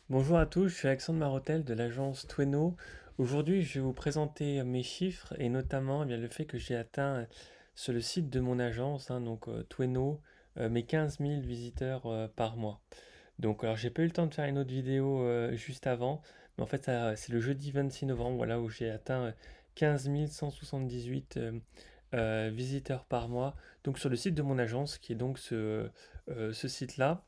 Bonjour à tous, je suis Alexandre Marotel de l'agence Tweno. Aujourd'hui, je vais vous présenter mes chiffres et notamment le fait que j'ai atteint sur le site de mon agence, Tweno, mes 15 000 visiteurs par mois. Donc, alors j'ai pas eu le temps de faire une autre vidéo juste avant, mais en fait, c'est le jeudi 26 novembre, voilà, où j'ai atteint 15 178 visiteurs par mois, donc sur le site de mon agence, qui est donc ce site-là.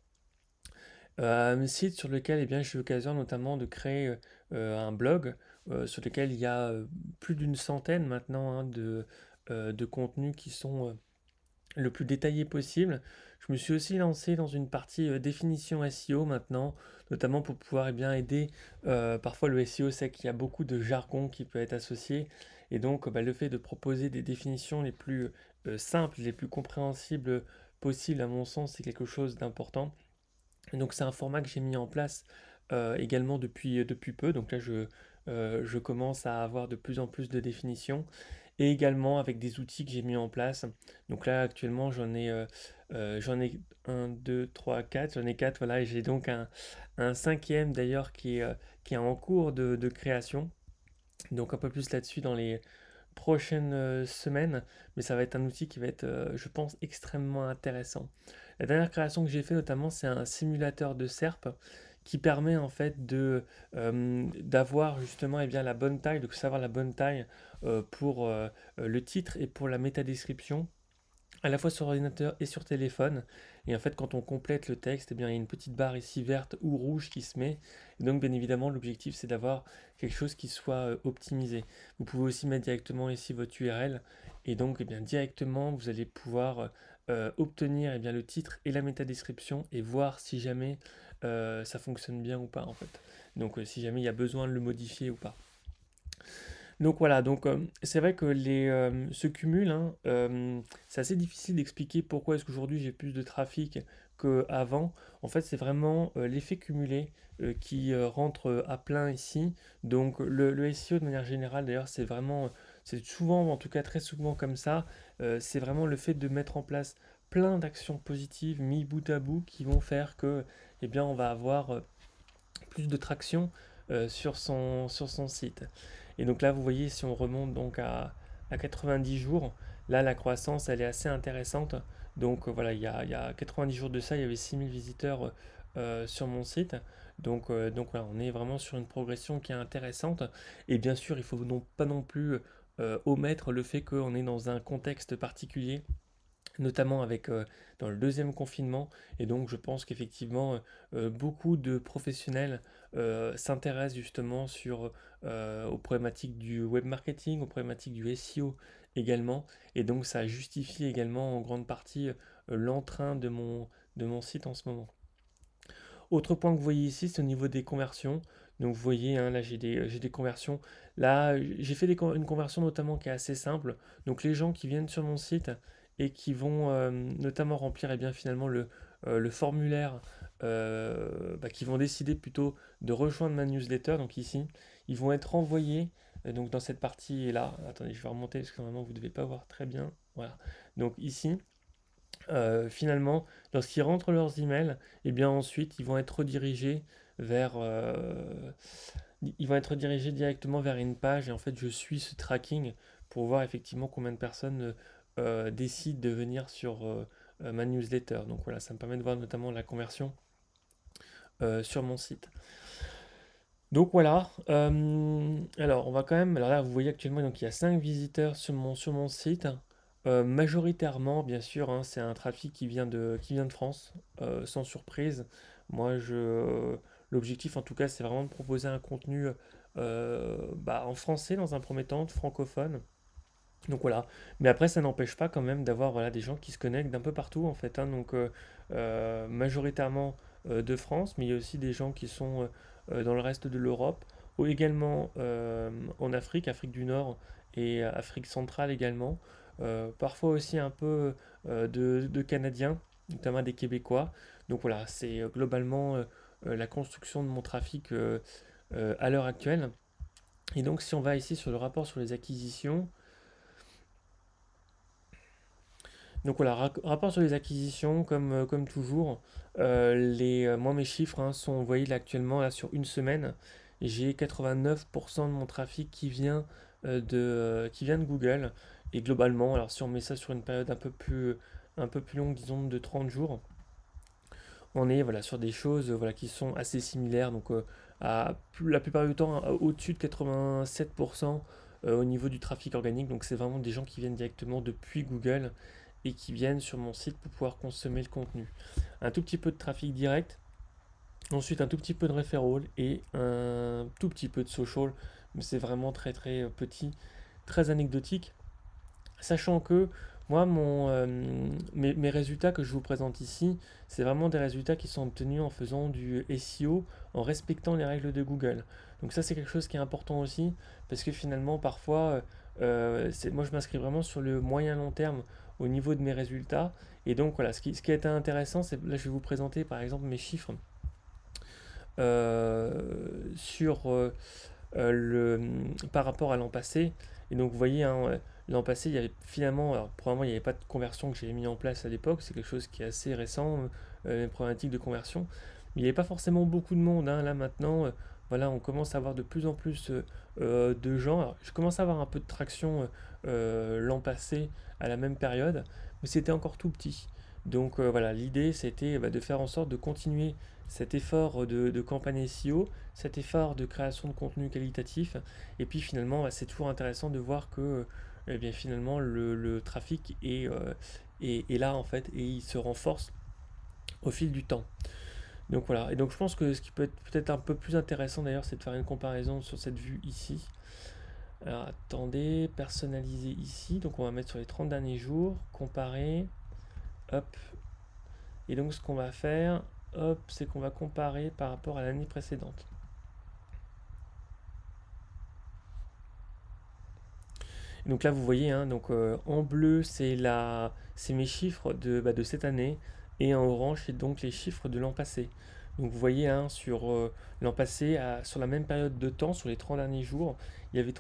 Un site sur lequel j'ai eu l'occasion notamment de créer un blog sur lequel il y a plus d'une centaine maintenant de contenus qui sont le plus détaillés possible. Je me suis aussi lancé dans une partie définition SEO maintenant, notamment pour pouvoir aider. Parfois le SEO, c'est qu'il y a beaucoup de jargon qui peut être associé, et donc le fait de proposer des définitions les plus simples, les plus compréhensibles possibles, à mon sens, c'est quelque chose d'important. Et donc c'est un format que j'ai mis en place également depuis peu. Donc là je commence à avoir de plus en plus de définitions et également avec des outils que j'ai mis en place. Donc là actuellement j'en ai un, 2, 3, 4, j'en ai 4, voilà, et j'ai donc un cinquième d'ailleurs qui est en cours de création. Donc un peu plus là-dessus dans les prochaines semaines, mais ça va être un outil qui va être, je pense, extrêmement intéressant. La dernière création que j'ai fait notamment, c'est un simulateur de SERP qui permet en fait d'avoir justement la bonne taille, de savoir la bonne taille pour le titre et pour la métadescription à la fois sur ordinateur et sur téléphone. Et en fait, quand on complète le texte, il y a une petite barre ici verte ou rouge qui se met. Et donc, bien évidemment, l'objectif, c'est d'avoir quelque chose qui soit optimisé. Vous pouvez aussi mettre directement ici votre URL. Et donc, directement, vous allez pouvoir obtenir le titre et la métadescription et voir si jamais ça fonctionne bien ou pas, en fait. Donc, si jamais il y a besoin de le modifier ou pas. Donc voilà, c'est vrai que ce cumul, c'est assez difficile d'expliquer pourquoi est-ce qu'aujourd'hui j'ai plus de trafic qu'avant. En fait, c'est vraiment l'effet cumulé qui rentre à plein ici. Donc le SEO de manière générale, d'ailleurs, c'est souvent, en tout cas très souvent comme ça, c'est vraiment le fait de mettre en place plein d'actions positives mis bout à bout qui vont faire que, on va avoir plus de traction sur son site. Et donc là, vous voyez, si on remonte à 90 jours, là, la croissance, elle est assez intéressante. Donc voilà, il y a 90 jours de ça, il y avait 6000 visiteurs sur mon site. Donc voilà, on est vraiment sur une progression qui est intéressante. Et bien sûr, il ne faut pas non plus omettre le fait qu'on est dans un contexte particulier, notamment dans le deuxième confinement. Et donc je pense qu'effectivement beaucoup de professionnels s'intéressent justement aux problématiques du web marketing, aux problématiques du SEO également, et donc ça justifie également en grande partie l'entrain de mon site en ce moment. Autre point que vous voyez ici, c'est au niveau des conversions. Donc vous voyez, hein, là j'ai des conversions. Là, j'ai fait une conversion notamment qui est assez simple. Donc les gens qui viennent sur mon site et qui vont notamment remplir finalement le formulaire, qui vont décider plutôt de rejoindre ma newsletter. Donc ici, ils vont être envoyés donc dans cette partie là. Attendez, je vais remonter parce que normalement vous ne devez pas voir très bien. Voilà. Donc ici, finalement, lorsqu'ils rentrent leurs emails, ensuite ils vont être redirigés directement vers une page, et en fait je suis ce tracking pour voir effectivement combien de personnes décident de venir sur ma newsletter. Donc voilà, ça me permet de voir notamment la conversion sur mon site. Donc voilà, alors on va quand même, alors là vous voyez actuellement donc il y a 5 visiteurs sur mon site. Majoritairement bien sûr, hein, c'est un trafic qui vient de France, sans surprise. Moi l'objectif en tout cas c'est vraiment de proposer un contenu en français dans un premier temps, de francophone. Donc voilà, mais après ça n'empêche pas quand même d'avoir voilà, des gens qui se connectent d'un peu partout en fait, hein. Majoritairement de France, mais il y a aussi des gens qui sont dans le reste de l'Europe, ou également en Afrique, Afrique du Nord et Afrique centrale également. Parfois aussi un peu de Canadiens, notamment des Québécois. Donc voilà, c'est globalement la construction de mon trafic à l'heure actuelle. Et donc si on va ici sur le rapport sur les acquisitions, Donc voilà, rapport sur les acquisitions, comme toujours, moi mes chiffres hein, sont, vous voyez là actuellement, là sur une semaine, j'ai 89% de mon trafic qui vient de Google. Et globalement, alors si on met ça sur une période un peu plus longue, disons de 30 jours, on est voilà, sur des choses voilà, qui sont assez similaires. Donc la plupart du temps, au-dessus de 87% au niveau du trafic organique. Donc c'est vraiment des gens qui viennent directement depuis Google et qui viennent sur mon site pour pouvoir consommer le contenu. Un tout petit peu de trafic direct, ensuite un tout petit peu de referral et un tout petit peu de social, mais c'est vraiment très très petit, très anecdotique. Sachant que moi, mes résultats que je vous présente ici, c'est vraiment des résultats qui sont obtenus en faisant du SEO, en respectant les règles de Google. Donc ça, c'est quelque chose qui est important aussi, parce que finalement, parfois, moi, je m'inscris vraiment sur le moyen long terme au niveau de mes résultats. Et donc voilà, ce qui a été intéressant, c'est là, je vais vous présenter par exemple mes chiffres sur par rapport à l'an passé. Et donc vous voyez, hein, l'an passé, il y avait finalement, alors probablement il n'y avait pas de conversion que j'avais mis en place à l'époque, c'est quelque chose qui est assez récent, les problématiques de conversion. Mais il n'y avait pas forcément beaucoup de monde, hein. Là maintenant, voilà, on commence à avoir de plus en plus de gens. Alors, je commence à avoir un peu de traction l'an passé à la même période, mais c'était encore tout petit. Donc voilà, l'idée c'était de faire en sorte de continuer cet effort de campagne SEO, cet effort de création de contenu qualitatif. Et puis finalement, c'est toujours intéressant de voir que eh bien, finalement le trafic est là en fait et il se renforce au fil du temps. Donc voilà, et donc je pense que ce qui peut être peut-être un peu plus intéressant d'ailleurs, c'est de faire une comparaison sur cette vue ici. Alors attendez, personnaliser ici, donc on va mettre sur les 30 derniers jours, comparer, hop, et donc ce qu'on va faire, hop, c'est qu'on va comparer par rapport à l'année précédente. Donc là, vous voyez, hein, donc, en bleu, c'est mes chiffres de cette année, et en orange, c'est donc les chiffres de l'an passé. Donc vous voyez, hein, sur l'an passé, sur la même période de temps, sur les 30 derniers jours, il y avait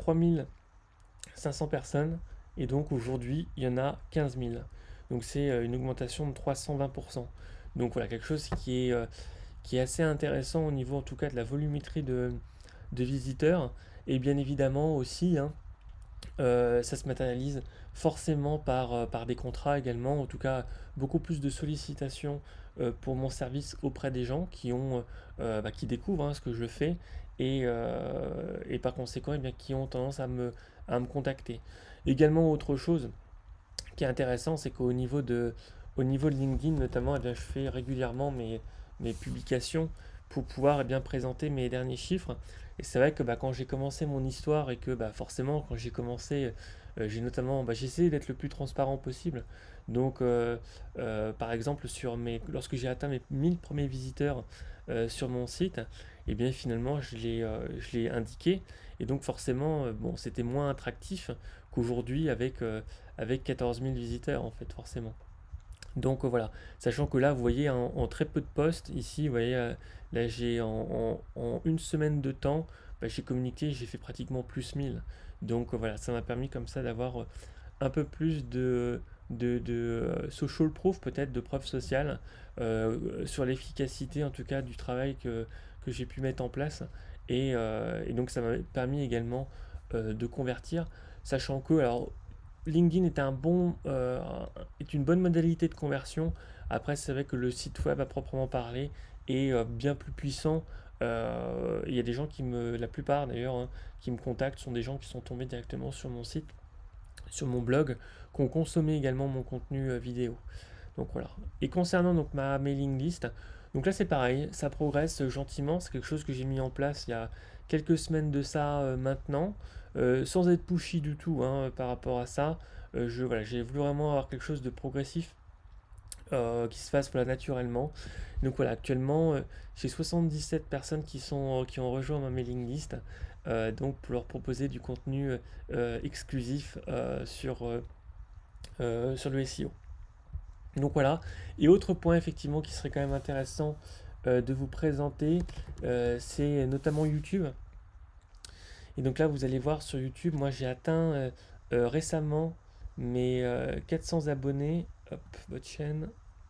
3500 personnes, et donc aujourd'hui, il y en a 15 000. Donc c'est une augmentation de 320%. Donc voilà, quelque chose qui est assez intéressant au niveau en tout cas de la volumétrie de visiteurs, et bien évidemment aussi, hein, ça se matérialise forcément par des contrats également, en tout cas beaucoup plus de sollicitations pour mon service auprès des gens qui découvrent hein, ce que je fais et par conséquent eh bien, qui ont tendance à me contacter. Également autre chose qui est intéressant, c'est au niveau de LinkedIn notamment, eh bien, je fais régulièrement mes publications pour pouvoir eh bien, présenter mes derniers chiffres. Et c'est vrai que quand j'ai commencé mon histoire et que forcément quand j'ai commencé, j'ai notamment j'ai essayé d'être le plus transparent possible. Donc par exemple lorsque j'ai atteint mes 1000 premiers visiteurs sur mon site, et bien finalement je l'ai indiqué. Et donc forcément bon c'était moins attractif qu'aujourd'hui avec 14 000 visiteurs en fait forcément. Donc voilà, sachant que là vous voyez en très peu de posts ici, vous voyez là j'ai en une semaine de temps, j'ai communiqué, j'ai fait pratiquement plus 1000. Donc voilà, ça m'a permis comme ça d'avoir un peu plus de social proof, peut-être de preuves sociales, sur l'efficacité en tout cas du travail que j'ai pu mettre en place. Et donc ça m'a permis également de convertir, sachant que alors, LinkedIn est une bonne modalité de conversion. Après, c'est vrai que le site web à proprement parler est bien plus puissant. Il y a des gens la plupart d'ailleurs, hein, qui me contactent sont des gens qui sont tombés directement sur mon site, sur mon blog, qui ont consommé également mon contenu vidéo. Donc voilà. Et concernant donc ma mailing list, donc là c'est pareil, ça progresse gentiment. C'est quelque chose que j'ai mis en place il y a quelques semaines de ça maintenant, sans être pushy du tout hein, par rapport à ça. Voilà, j'ai voulu vraiment avoir quelque chose de progressif qui se fasse voilà, naturellement. Donc voilà, actuellement j'ai 77 personnes qui ont rejoint ma mailing list, donc pour leur proposer du contenu exclusif sur le SEO. Donc voilà. Et autre point effectivement qui serait quand même intéressant de vous présenter, c'est notamment YouTube. Et donc là, vous allez voir sur YouTube, moi j'ai atteint récemment mes 400 abonnés Hop, votre chaîne.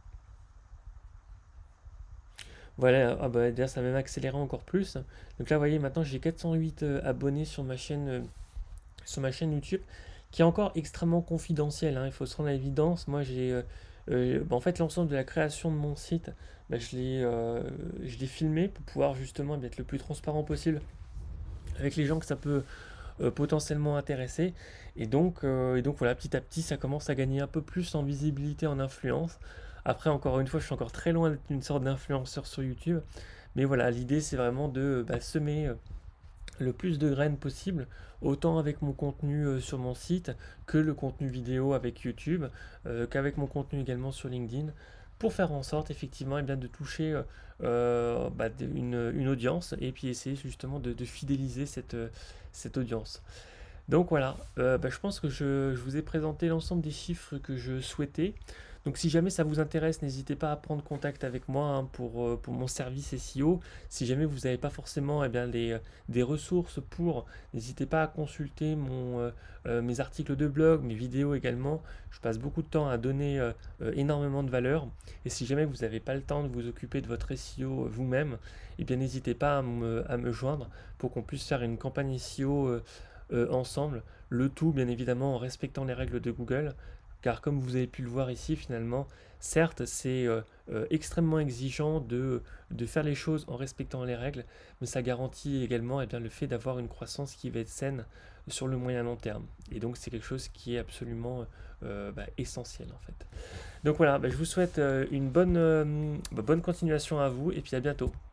Voilà, ah bah, d'ailleurs ça va même accélérer encore plus. Donc là, vous voyez, maintenant j'ai 408 abonnés sur ma chaîne YouTube, qui est encore extrêmement confidentielle, hein, il faut se rendre à l'évidence. Moi, bah, en fait, l'ensemble de la création de mon site, bah, je l'ai filmé pour pouvoir justement être le plus transparent possible avec les gens que ça peut potentiellement intéresser. Et donc voilà, petit à petit, ça commence à gagner un peu plus en visibilité, en influence. Après, encore une fois, je suis encore très loin d'être une sorte d'influenceur sur YouTube. Mais voilà, l'idée, c'est vraiment de bah, semer le plus de graines possible, autant avec mon contenu sur mon site que le contenu vidéo avec YouTube, qu'avec mon contenu également sur LinkedIn, pour faire en sorte effectivement bien, de toucher bah, une audience et puis essayer justement de fidéliser cette audience. Donc voilà, bah, je pense que je vous ai présenté l'ensemble des chiffres que je souhaitais. Donc si jamais ça vous intéresse, n'hésitez pas à prendre contact avec moi, hein, pour mon service SEO. Si jamais vous n'avez pas forcément des ressources n'hésitez pas à consulter mes articles de blog, mes vidéos également. Je passe beaucoup de temps à donner énormément de valeur. Et si jamais vous n'avez pas le temps de vous occuper de votre SEO vous-même, eh bien n'hésitez pas à me joindre pour qu'on puisse faire une campagne SEO ensemble. Le tout, bien évidemment, en respectant les règles de Google. Car comme vous avez pu le voir ici, finalement, certes, c'est extrêmement exigeant de faire les choses en respectant les règles, mais ça garantit également le fait d'avoir une croissance qui va être saine sur le moyen long terme. Et donc, c'est quelque chose qui est absolument essentiel, en fait. Donc voilà, je vous souhaite une bonne continuation à vous, et puis à bientôt.